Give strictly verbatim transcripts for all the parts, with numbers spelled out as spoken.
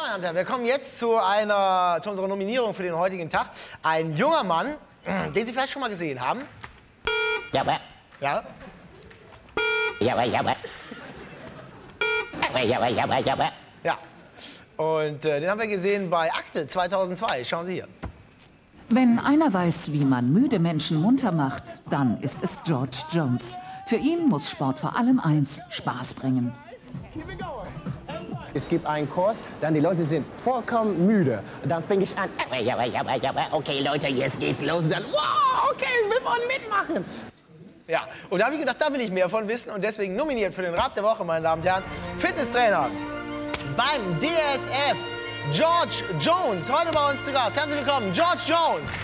meine Damen und Herren, wir kommen jetzt zu, einer, zu unserer Nominierung für den heutigen Tag. Ein junger Mann, den Sie vielleicht schon mal gesehen haben. Ja, aber. Ja? Ja, aber, ja, aber. Ja, aber, ja, aber, ja, aber. Ja. Und äh, den haben wir gesehen bei Akte zweitausendzwei. Schauen Sie hier. Wenn einer weiß, wie man müde Menschen munter macht, dann ist es George Jones. Für ihn muss Sport vor allem eins, Spaß bringen. Es gibt einen Kurs, dann die Leute sind vollkommen müde. Und dann fange ich an, Ja, aber, ja, aber, ja, aber. Okay, Leute, jetzt geht's los. Dann, wow, okay, wir wollen mitmachen. Ja, und da habe ich gedacht, da will ich mehr von wissen. Und deswegen nominiert für den Rat der Woche, meine Damen und Herren, Fitnesstrainer beim D S F, George Jones. Heute bei uns zu Gast. Herzlich willkommen, George Jones.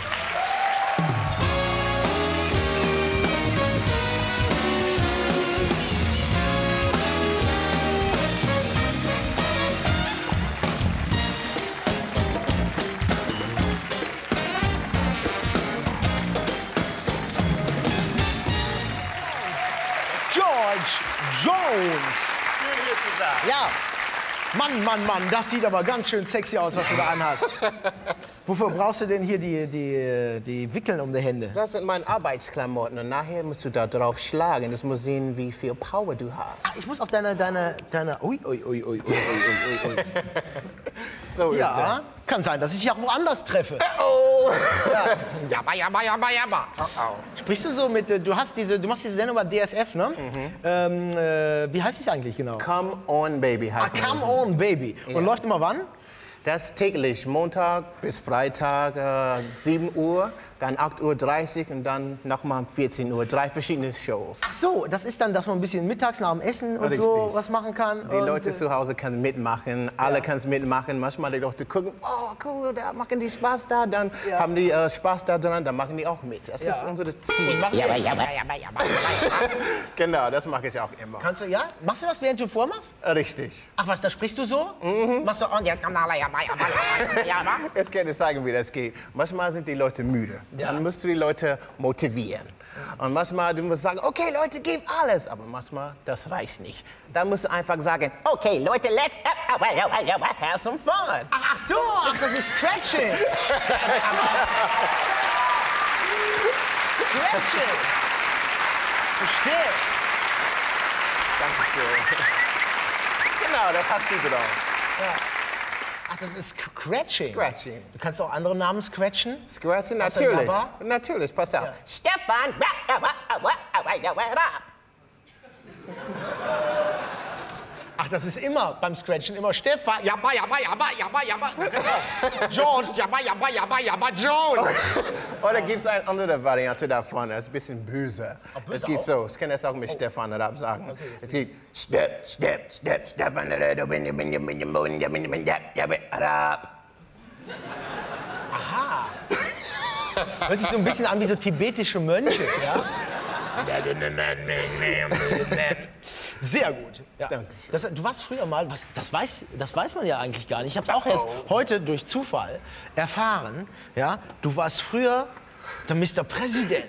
George Jones. Schön hier zu sein. Ja. Mann, Mann, Mann, das sieht aber ganz schön sexy aus, was du da anhast. Wofür brauchst du denn hier die, die, die Wickeln um die Hände? Das sind meine Arbeitsklamotten und nachher musst du da drauf schlagen. Das muss sehen, wie viel Power du hast. Ach, ich muss auf deine, deine, deine, ui, ui, ui, ui, ui, ui, ui. So ist Ja, das. kann sein, dass ich dich auch woanders treffe. Oh. Ja. Jabba, jabba, jabba, jabba. Oh, oh. Sprichst du so mit, äh, du hast diese, du machst diese Sendung beim D S F, ne? Mhm. Ähm, äh, wie heißt es eigentlich genau? Come on, Baby Ah, heißt Come das. on, Baby. Und Ja. läuft immer wann? Das täglich, Montag bis Freitag, äh, sieben Uhr, dann acht Uhr dreißig und dann nochmal vierzehn Uhr. Drei verschiedene Shows. Ach so, das ist dann, dass man ein bisschen mittags nach dem Essen und Richtig. so was machen kann. Die und, Leute äh, zu Hause können mitmachen, alle können mitmachen. Manchmal die Leute gucken, oh cool, da machen die Spaß da, dann Ja. haben die äh, Spaß da dran, dann machen die auch mit. Das Ja. ist unser Ziel. Ja, aber, ja, aber. Jabba, jabba, jabba. Genau, das mache ich auch immer. Kannst du, ja? Machst du das, während du vormachst? Richtig. Ach was, da sprichst du so? Mhm. Machst du, und jetzt kommt Jabba, jabba, jabba, jabba, jabba. Jetzt kann ich sagen, wie das geht. Manchmal sind die Leute müde. Ja. Dann musst du die Leute motivieren. Und manchmal du musst sagen, okay Leute, gebt alles. Aber manchmal, das reicht nicht. Dann musst du einfach sagen, Okay, Leute, let's. Ja, aber, ja, aber, ja, aber. have some fun. Ach, ach so, ach, das ist Scratching. Scratching. Verstehe. Dankeschön. Genau, das hast du drauf. Ja. Ach, das ist Scratching. Scratching. Du kannst auch andere Namen scratchen? Scratching, Hast du natürlich. Jabba? Natürlich, pass auf. Ja. Stefan. Ja, aber, aber, aber, ja, aber. Ach, das ist immer beim Scratchen immer Stefan. Jabba, jabba, jabba, jabba, jabba. George, jabba, jabba, jabba, jabba, Jones. Oder gibt es eine andere Variante davon? Das ist ein bisschen böse. böse Es geht auch? so, ich kann das auch mit Stefan Raab sagen. Es geht Step, Step, Step, Stefan Raab, bin, bin, bin, bin, bin, bin, bin, bin, bin, Raab. Hört sich so ein bisschen an wie so tibetische Mönche, ja? Sehr gut. Ja. Danke. Das, du warst früher mal, was, das, weiß, das weiß man ja eigentlich gar nicht. Ich habe es auch erst heute durch Zufall erfahren. Ja? Du warst früher der Mister President.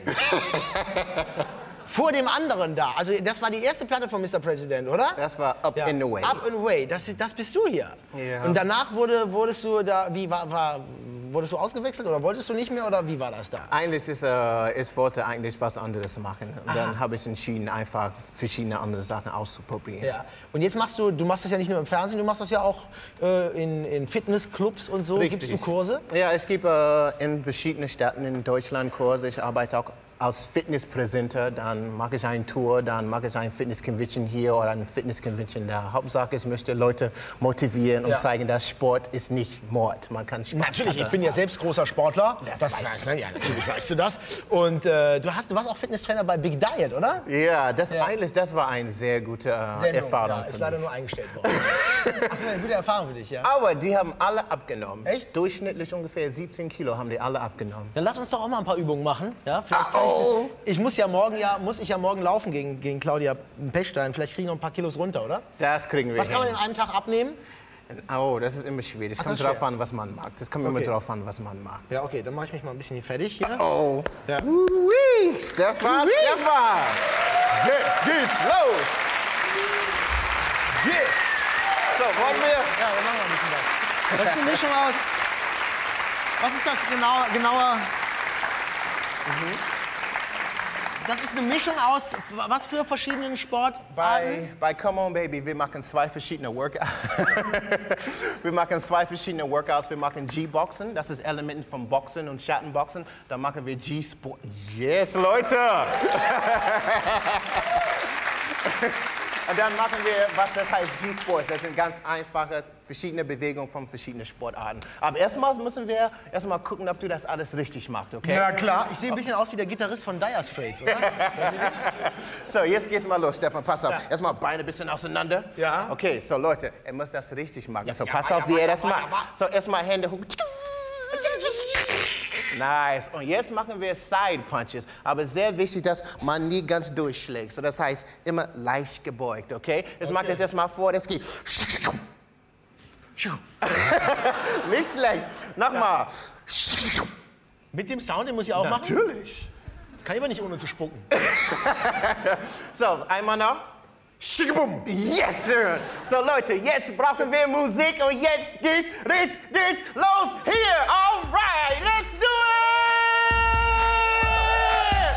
Vor dem anderen da. Also das war die erste Platte von Mister President, oder? Das war Up Ja. in the Way. Up and Away, das, ist- das bist du hier. Ja. Und danach wurde, wurdest du da, wie war, war, wurdest du ausgewechselt oder wolltest du nicht mehr oder wie war das da? Eigentlich ist, äh, ich wollte eigentlich was anderes machen. Und dann habe ich entschieden, einfach verschiedene andere Sachen auszuprobieren. Ja. Und jetzt machst du, du machst das ja nicht nur im Fernsehen, du machst das ja auch äh, in, in Fitnessclubs und so. Richtig. Gibst du Kurse? Ja, ich gebe äh, in verschiedenen Städten in Deutschland Kurse. Ich arbeite auch als Fitnesspräsenter. Dann mache ich eine Tour, dann mache ich eine Fitness-Convention hier oder eine Fitness-Convention da. Hauptsache, ich möchte Leute motivieren und Ja. zeigen, dass Sport ist nicht Mord. Man kann Spaß Natürlich, ich haben. bin ja selbst großer Sportler. Das Das, weiß weißt ich. du, ja, natürlich weißt du das. Und äh, du, hast, du warst auch Fitnesstrainer bei Big Diet, oder? Ja, das, Ja. Eigentlich, das war eine sehr gute äh, Sendung, Erfahrung ja, ist für leider mich. nur eingestellt worden. Achso, eine gute Erfahrung für dich, ja? Aber die haben alle abgenommen. Echt? Durchschnittlich ungefähr siebzehn Kilo haben die alle abgenommen. Dann lass uns doch auch mal ein paar Übungen machen. Ja? Vielleicht kann Au. ich, ich muss ja morgen ja, muss ich ja morgen laufen gegen, gegen Claudia Pechstein. Vielleicht kriege ich noch ein paar Kilos runter, oder? Das kriegen wir Was kann man hin. in einem Tag abnehmen? Oh, das ist immer schwierig. Das Ach, kommt das ist drauf schwer. an, was man mag. Das kommt Okay. immer drauf an, was man mag. Ja, okay, dann mache ich mich mal ein bisschen hier fertig. Hier. Oh. Ja. Ui, Stefan, Stefan. Jetzt geht's los. Jetzt. So, wollen wir? Ja, dann machen wir ein bisschen was. Das ist eine Mischung aus... Was ist das genau, genauer? Mhm. Das ist eine Mischung aus, was für verschiedenen Sportarten? Bei, bei Come On Baby, wir machen zwei verschiedene Workouts. Wir machen zwei verschiedene Workouts. Wir machen G-Boxen, das ist Elementen von Boxen und Schattenboxen. Dann machen wir G-Sport. Yes, Leute! Und dann machen wir, was das heißt, G-Sports. Das sind ganz einfache, verschiedene Bewegungen von verschiedenen Sportarten. Aber erstmal müssen wir erstmal gucken, ob du das alles richtig machst, okay? Ja, klar. Ich sehe ein bisschen aus wie der Gitarrist von Dire Straits, oder? So, jetzt geht's mal los, Stefan. Pass auf. Ja. Erstmal Beine ein bisschen auseinander. Ja. Okay, so Leute, er muss das richtig machen. Ja, so, ja, pass ja, auf, wie ja, er das ja, macht. ja, So, erstmal Hände hoch. Nice. Und jetzt machen wir Side Punches. Aber sehr wichtig, dass man nie ganz durchschlägt. So, das heißt, immer leicht gebeugt, okay? Jetzt okay. Mach das erstmal vor, das geht. Nicht schlecht. Nochmal. Ja. Mit dem Sound, den muss ich auch Natürlich. machen? Natürlich. Kann ich aber nicht ohne zu spucken. So, einmal noch. Yes, sir. So, Leute, jetzt brauchen wir Musik und jetzt geht's richtig los. Hier, all right, let's do it!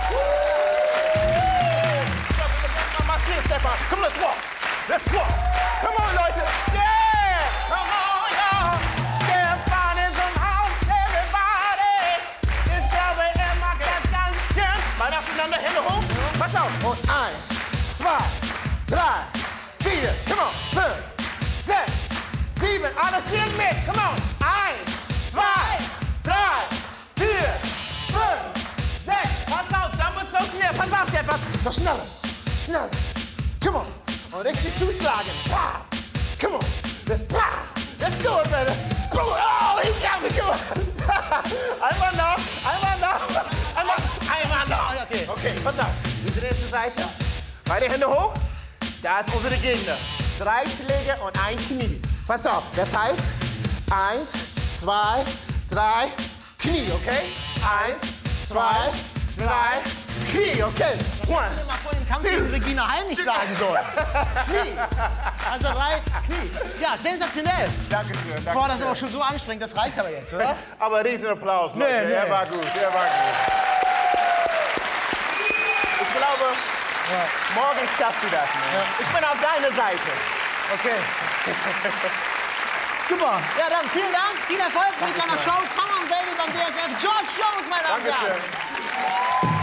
Woo! Stefan, come, let's walk. Let's walk. Come on, Leute. Yeah! Come on, y'all. Stefan is im Haus, everybody. Ich glaube, er mag das ganz schön. Mal nacheinander, Hände hoch. Pass auf. Und eins, zwei, drei, vier, come on, fünf, sechs, sieben, alle vier mit, come on, eins, zwei, drei, vier, fünf, sechs, pass auf, da muss so schnell, pass auf, Stefan, so schnell, schnell, come on, und richtig zuschlagen, pa, come on, let's, pa, let's do it, baby, oh, he got me, come on, einmal noch, einmal noch, einmal, einmal noch, okay, okay, pass auf, diese nächste Seite, beide Hände hoch. Da ist unsere Gegner. Drei Schläge und ein Knie. Pass auf, das heißt, eins, zwei, drei, Knie, okay? Eins, zwei, drei, Knie, okay? One, Ich hätte mal vor dem Kampf gegen Regina Hall nicht sagen sollen. Knie. Also drei, Knie. Ja, sensationell. Dankeschön, danke. Boah, das ist aber schon so anstrengend, das reicht aber jetzt, oder? Aber Riesenapplaus, Leute. Nee, nee. Er war gut, er war gut. Ich glaube, ja. Morgen schaffst du das. Ja. Ich bin auf deiner Seite. Okay. Super. Ja, dann vielen Dank. Viel Erfolg mit deiner Show. Come on, Baby beim D S F. George Jones, meine Damen und Herren. Dankeschön.